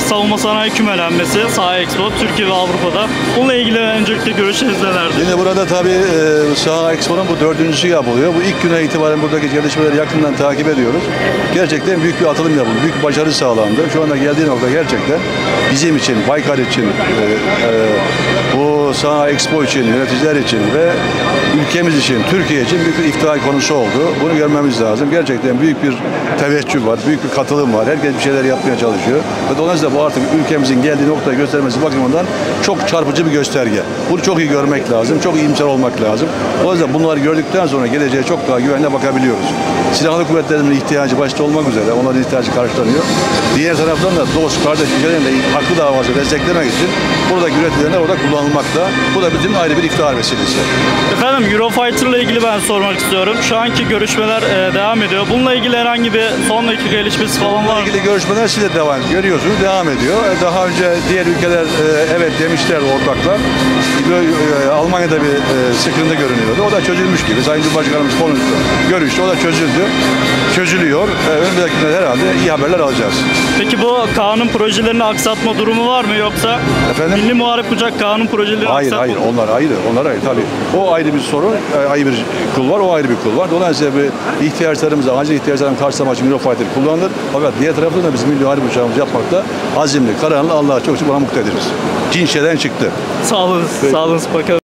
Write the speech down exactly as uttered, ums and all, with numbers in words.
savunma sanayi kümelenmesi, saha Expo, Türkiye ve Avrupa'da. Bununla ilgili öncelikle görüşleriniz nelerdir? Yine burada tabii e, Saha Expo'nun bu dördüncüsü yapılıyor. Bu ilk güne itibaren buradaki gelişmeleri yakından takip ediyoruz. Gerçekten büyük bir atılım yapıldı. Büyük bir başarı sağlandı. Şu anda geldiği nokta gerçekten bizim için, Baykar için, e, e, bu Saha Expo için, yöneticiler için ve ülkemiz için, Türkiye için büyük bir iftihar konusu oldu. Bunu görmemiz lazım. Gerçekten büyük bir teveccüh var, büyük bir katılım var. Herkes bir şeyler yapmaya çalışıyor. Ve dolayısıyla bu artık ülkemizin geldiği noktayı göstermesi bakımından çok çarpıcı bir gösterge. Bunu çok iyi görmek lazım, çok iyimser olmak lazım. Dolayısıyla bunları gördükten sonra geleceğe çok daha güvenle bakabiliyoruz. Silahlı kuvvetlerimizin ihtiyacı başta olmak üzere, onların ihtiyacı karşılanıyor. Diğer taraftan da dost, kardeş ülkelerinde haklı davası desteklemek için buradaki üreticiler orada kullanılmakta. Bu da bizim ayrı bir iftihar vesilesi. Efendim, Eurofighter ile ilgili ben sormak istiyorum. Şu anki görüşmeler e, devam ediyor. Bununla ilgili herhangi bir son dakika gelişmesi falan var Bununla mı? ilgili görüşmeler size devam görüyorsunuz, devam ediyor. Daha önce diğer ülkeler e, evet demişler ortaklar. E, Almanya'da bir e, sıkıntı görünüyordu. O da çözülmüş gibi. Sayın Cumhurbaşkanımız konuştu, görüştü. O da çözüldü. Çözülüyor. E, önümüzdeki günler herhalde iyi haberler alacağız. Peki bu kanun projelerini aksatma durumu var mı, yoksa Efendim? Milli Muharip Kucak kanun projelerini Hayır, aksatma? hayır. Onlar ayrı. Onlar ayrı. Tabii. O ayrı bir sorun. e, Ayrı bir kul var. O ayrı bir kul var. Dolayısıyla bir ihtiyaçlarımızı, acil ihtiyaçlarımızı karşılamak için Eurofighter kullanılır. Fakat diğer taraftan da biz milli harp uçağımızı yapmakta azimli, kararlı, Allah'a çok çok buna muktediriz. Cin şeyden çıktı. Sağ olun, sağ olun bakalım.